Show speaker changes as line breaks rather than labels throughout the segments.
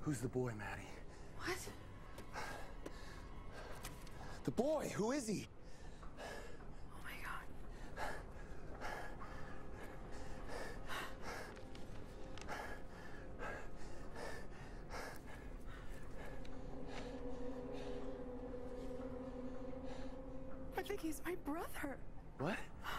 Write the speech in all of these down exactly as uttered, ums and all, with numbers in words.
Who's the boy, Maddie?
What?
The boy, who is he?
Oh my God. I think he's my brother.
What?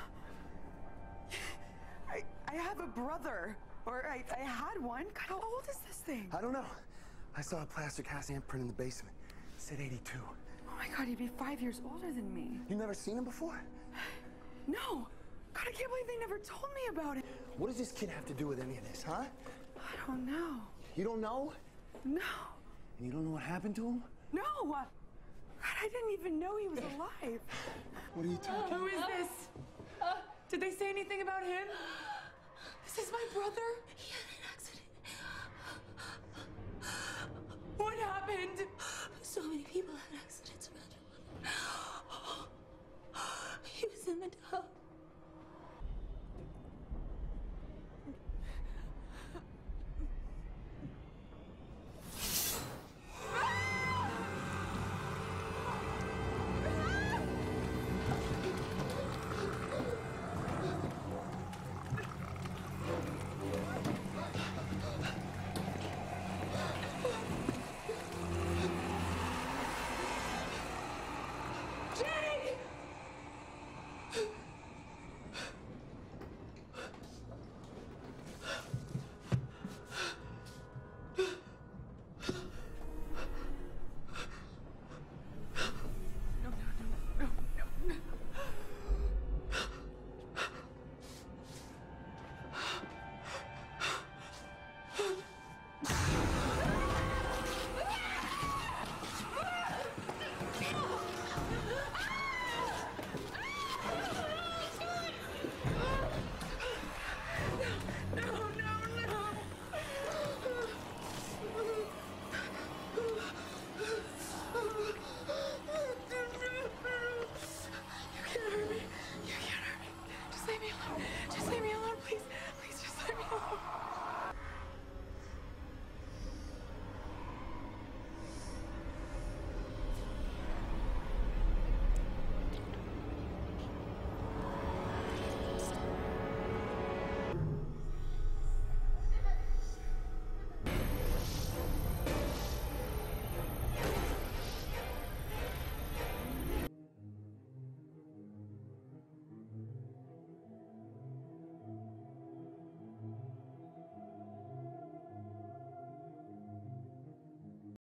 I, I have a brother. Or I, I had one. God, how old is this thing?
I don't know. I saw a plaster cast handprint in the basement. It said eighty-two.
Oh my God, he'd be five years older than me.
You never seen him before?
No. God, I can't believe they never told me about it.
What does this kid have to do with any of this, huh?
I don't know.
You don't know?
No.
And you don't know what happened to him?
No. God, I didn't even know he was alive.
What are you talking
Who is this? Did they say anything about him? Is this my brother?
He had an accident.
What happened?